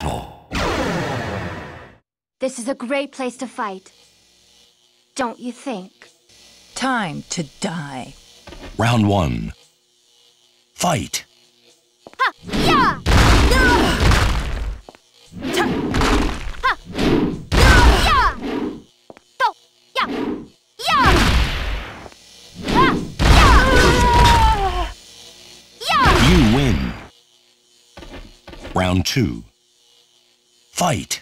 battle. This is a great place to fight. Don't you think? Time to die. Round 1. Fight. Ha! Ya! Ta! Ha! Ya! To! Ya! Ya! Ha! Ya! Ya! You win. Round 2. Fight.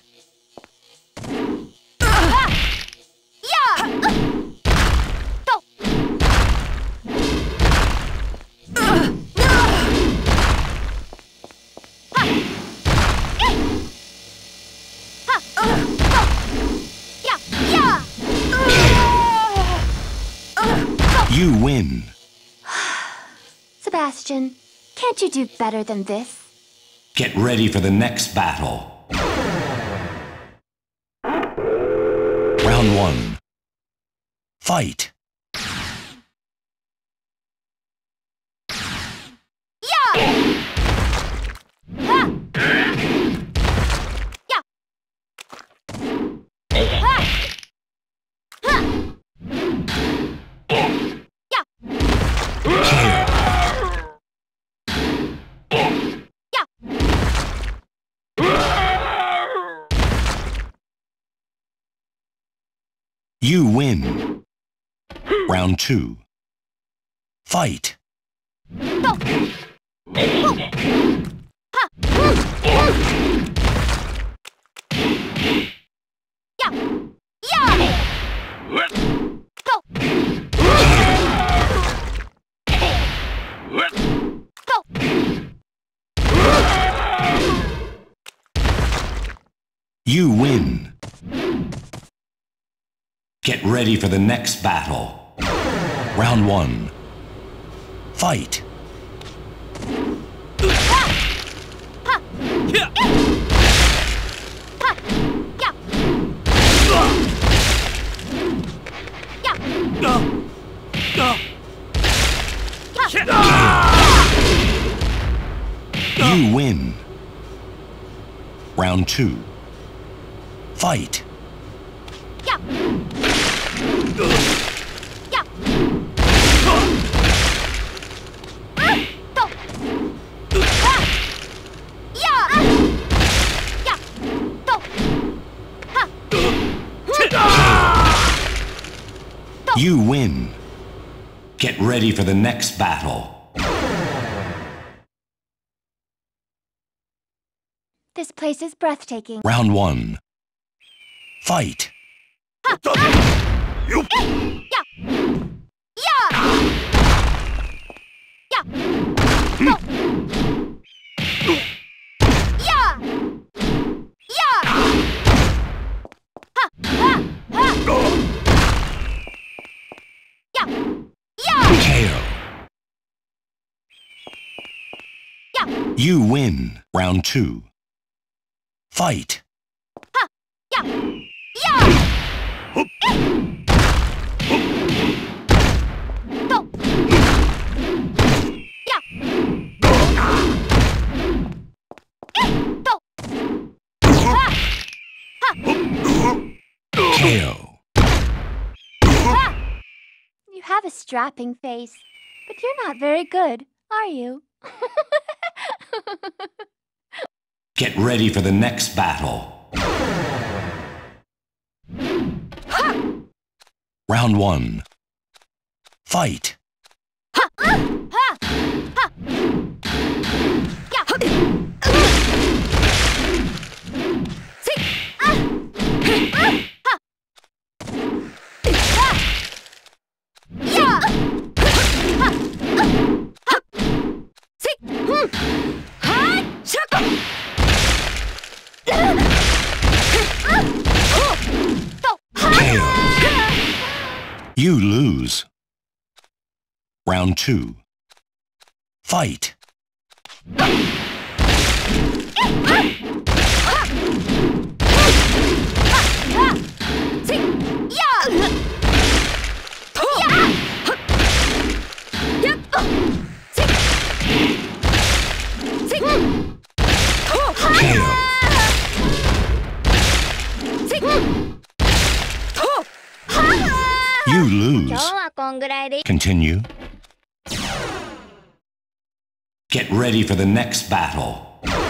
You win. Sebastian, can't you do better than this? Get ready for the next battle. Round 1. Fight. You win. Round 2. Fight. You win. Get ready for the next battle. Round 1. Fight. You win. Round 2. Fight. You win. Get ready for the next battle. This place is breathtaking. Round 1. Fight. KO. You win. Round 2. Fight. KO. You have a strapping face, but you're not very good, are you? Get ready for the next battle. Round 1. Fight. You lose. Round 2. Fight. KO. You lose. 今日はこんぐらいで。 Continue. Get ready for the next battle.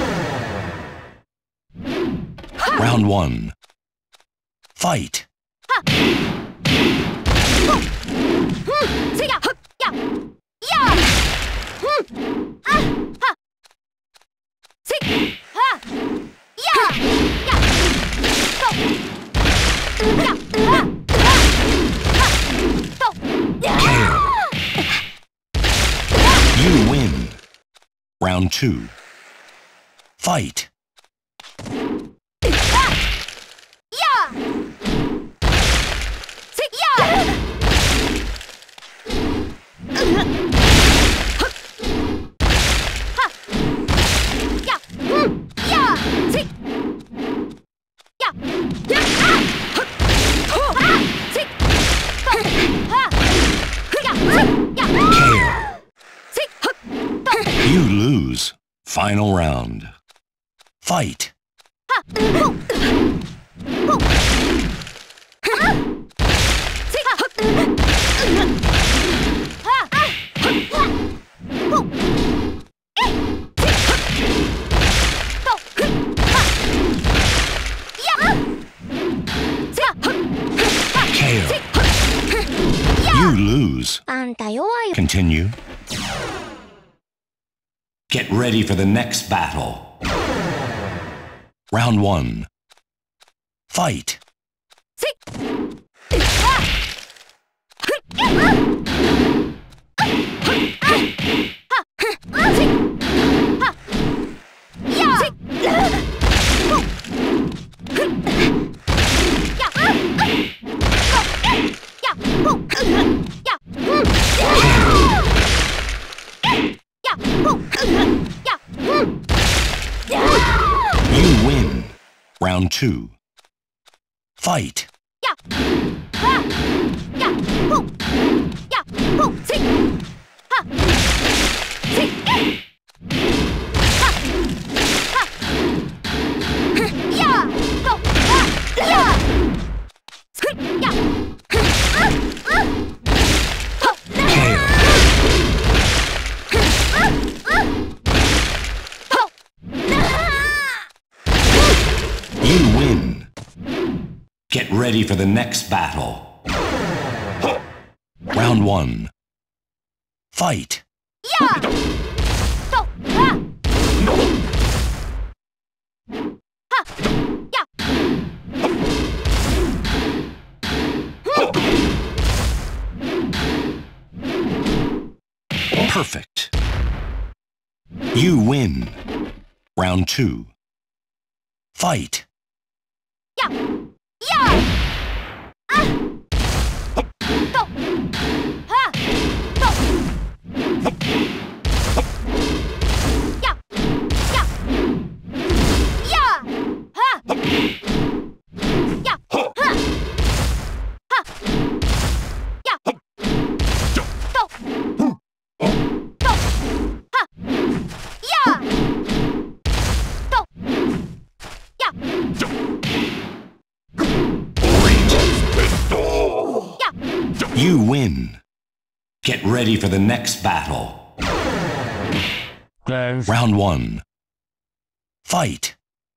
Round 1. Fight. You win. Round 2. Fight. You lose. Final round. Fight. KO. You lose. あんた弱いよ。 Continue. Get ready for the next battle. Round 1. Fight. You win. Round 2. Fight. You win. Get ready for the next battle. Round 1. Fight. Perfect. You win. Round 2. Fight. You win. Get ready for the next battle. Round 1. Fight.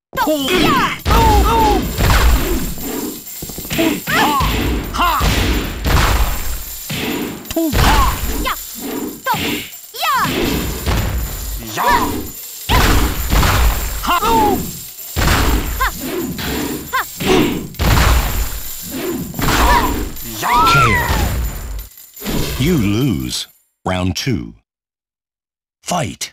KO. You lose. Round 2. Fight.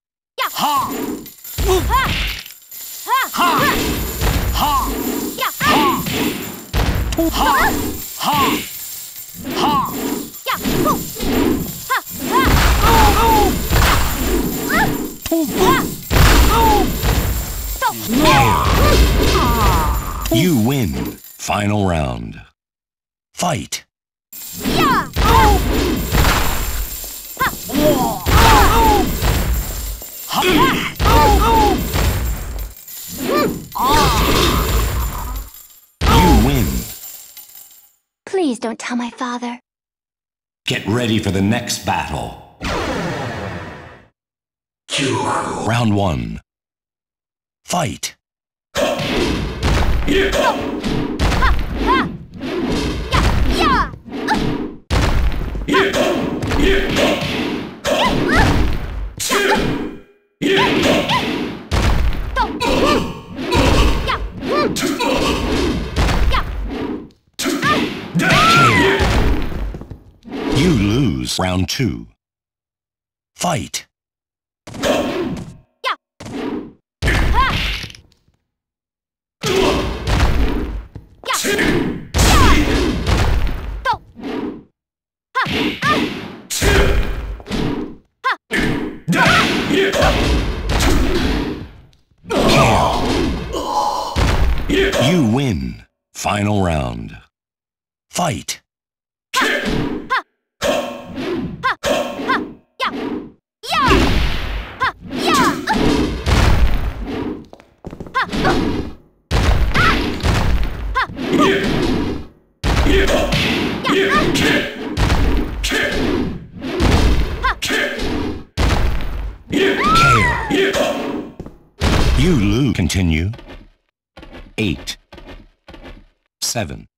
You win. Final round. Fight. You win. Please don't tell my father. Get ready for the next battle. Round 1. Fight. You lose. Round 2. Fight. You win. Final round. Fight. You lose. Continue. 8, 7,